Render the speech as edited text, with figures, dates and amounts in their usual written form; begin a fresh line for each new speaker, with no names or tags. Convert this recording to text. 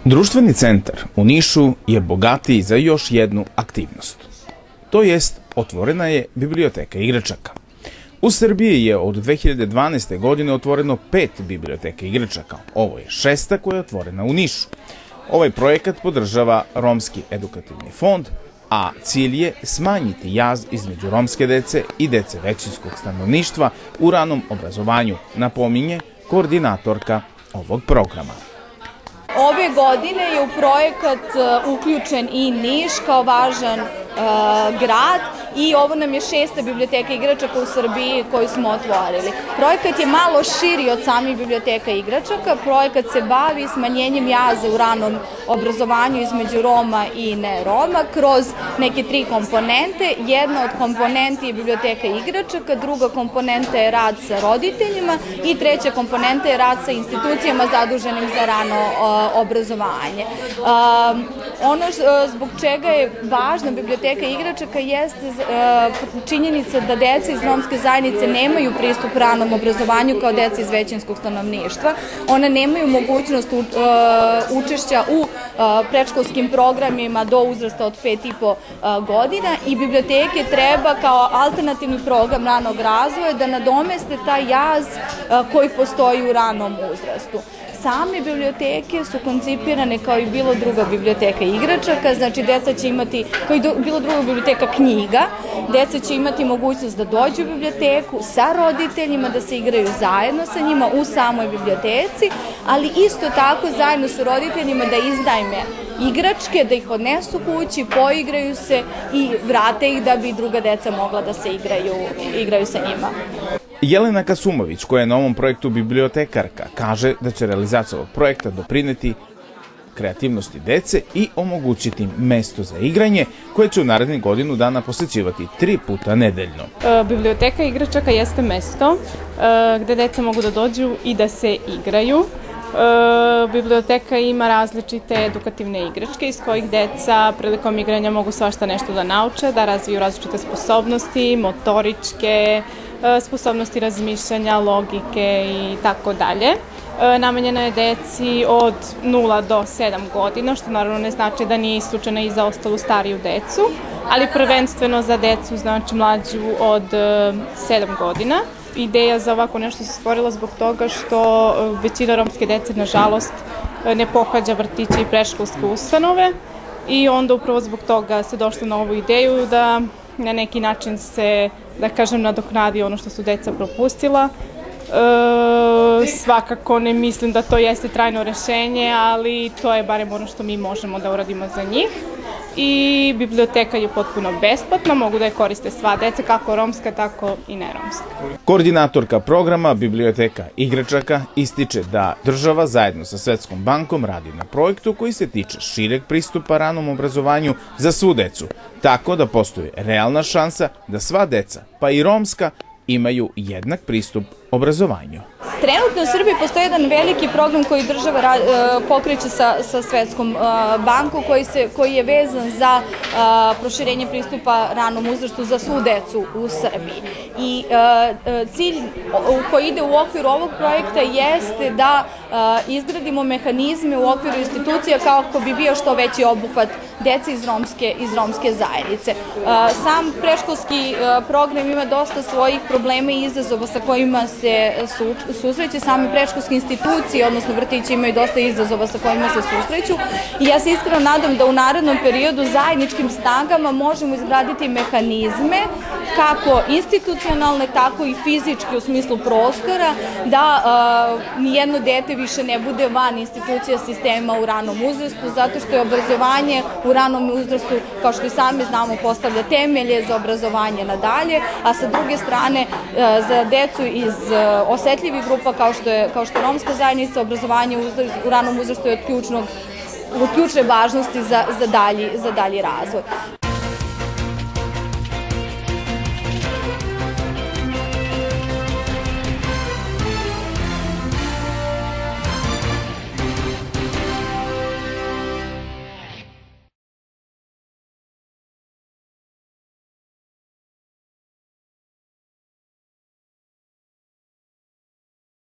Društveni centar u Nišu je bogatiji za još jednu aktivnost. To jest, otvorena je biblioteka igračaka. U Srbiji je od 2012. godine otvoreno 5 biblioteka igračaka. Ovo je 6. koja je otvorena u Nišu. Ovaj projekat podržava Romski edukativni fond, a cilj je smanjiti jaz između romske dece i dece većinskog stanovništva u ranom obrazovanju, napominje koordinatorka ovog programa.
Ove godine je u projekat uključen i Niš kao važan grad i ovo nam je 6. biblioteka igračaka u Srbiji koju smo otvorili. Projekat je malo širi od samih biblioteka igračaka. Projekat se bavi smanjenjem jaza u ranom obrazovanju između Roma i ne Roma kroz neke 3 komponente. Jedna od komponenti je biblioteka igračaka, druga komponenta je rad sa roditeljima i treća komponenta je rad sa institucijama zaduženim za rano obrazovanje. Ono zbog čega je važna biblioteka igračaka jeste činjenica da deca iz romske zajednice nemaju pristup ranom obrazovanju kao deca iz većinskog stanovništva. Ona nemaju mogućnost učešća u predškolskim programima do uzrasta od 5,5 godina i biblioteke treba kao alternativni program ranog razvoja da nadomeste taj jaz koji postoji u ranom uzrastu. Same biblioteke su koncipirane kao i bilo druga biblioteka igračaka, znači deca će imati, kao i bilo druga biblioteka knjiga, deca će imati mogućnost da dođu u biblioteku sa roditeljima, da se igraju zajedno sa njima u samoj biblioteci, ali isto tako zajedno sa roditeljima da iznajme igračke, da ih odnesu kući, poigraju se i vrate ih da bi druga deca mogla da se igraju sa njima.
Jelena Kasumović, koja je na ovom projektu bibliotekarka, kaže da će realizacija ovog projekta doprineti kreativnosti dece i omogućiti im mesto za igranje koje će u narednih godinu dana posećivati 3 puta nedeljno.
Biblioteka igračaka jeste mesto gde deca mogu da dođu i da se igraju. Biblioteka ima različite edukativne igračke iz kojih deca prilikom igranja mogu svašta nešto da nauče, da razviju različite sposobnosti, motoričke, sposobnosti razmišljanja, logike i tako dalje. Namenjena je deci od 0 do 7 godina, što naravno ne znači da nije isključena i za ostalu stariju decu, ali prvenstveno za decu, znači mlađu od 7 godina. Ideja za ovako nešto se stvorila zbog toga što većina romske dece, nažalost, ne pohađa vrtiće i predškolske ustanove i onda upravo zbog toga se došlo na ovu ideju da na neki način se, da kažem, nadoknadi ono što su deca propustila. Svakako ne mislim da to jeste trajno rešenje, ali to je barem ono što mi možemo da uradimo za njih. I biblioteka je potpuno besplatna, mogu da je koriste sva deca, kako romska, tako i neromska.
Koordinatorka programa Biblioteka igračaka ističe da država zajedno sa Svetskom bankom radi na projektu koji se tiče šireg pristupa ranom obrazovanju za svu decu, tako da postoji realna šansa da sva deca, pa i romska, imaju jednak pristup obrazovanju.
Trenutno u Srbiji postoji jedan veliki program koji država pokreće sa Svetskom bankom koji je vezan za proširenje pristupa ranom uzrastu za svu decu u Srbiji. I cilj koji ide u okviru ovog projekta jeste da izgradimo mehanizme u okviru institucija kako bi bio što veći obuhvat dece iz romske zajednice. Sam predškolski program ima dosta svojih problema i izazova sa kojima se susreće. Same predškolske institucije, odnosno vrtići, imaju dosta izazova sa kojima se susreću i ja se iskreno nadam da u narednom periodu zajedničkim snagama možemo izgraditi mehanizme kako institucionalne, tako i fizičke u smislu prostora, da nijedno dete više ne bude van institucija sistema u ranom uzrastu, zato što je obrazovanje u ranom uzrastu, kao što i sami znamo, postavlja temelje za obrazovanje nadalje, a sa druge strane za decu iz osetljivih grupa kao što je romska zajednica, obrazovanje u ranom uzrastu je od ključne važnosti za dalji razvoj.